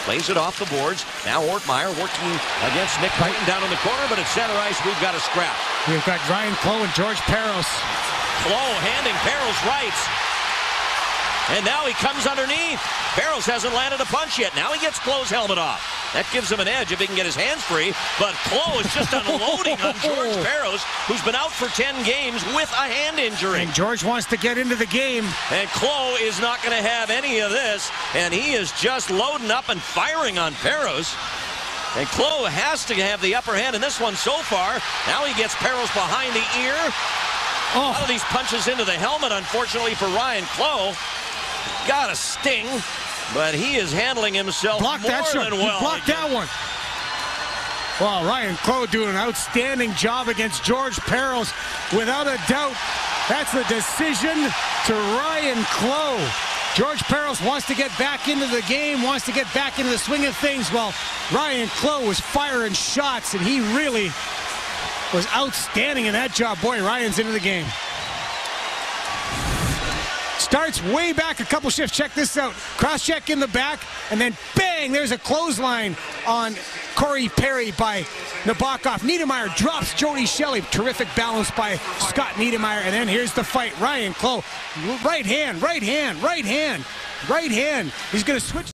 Plays it off the boards. Now Ortmeyer working against Nick Crichton down in the corner, but at center ice, we've got a scrap. We've got Ryan Clowe and George Parros. Clowe handing Parros rights. And now he comes underneath. Parros hasn't landed a punch yet. Now he gets Clowe's helmet off. That gives him an edge if he can get his hands free. But Clowe is just unloading on George Parros, who's been out for 10 games with a hand injury. And George wants to get into the game. And Clowe is not going to have any of this. And he is just loading up and firing on Parros. And Clowe has to have the upper hand in this one so far. Now he gets Parros behind the ear. A lot of these punches into the helmet, unfortunately, for Ryan Clowe. Got a sting, but he is handling himself more than well. Blocked that one. Well, Ryan Clowe doing an outstanding job against George Parros. Without a doubt, that's the decision to Ryan Clowe. George Parros wants to get back into the game, wants to get back into the swing of things. Well, Ryan Clowe was firing shots, and he really was outstanding in that job. Boy, Ryan's into the game. Starts way back a couple shifts. Check this out. Cross check in the back, and then bang, there's a clothesline on Corey Perry by Nabokov. Niedermayer drops Jody Shelley. Terrific balance by Scott Niedermayer. And then here's the fight. Ryan Clowe, right hand, right hand, right hand, right hand. He's going to switch.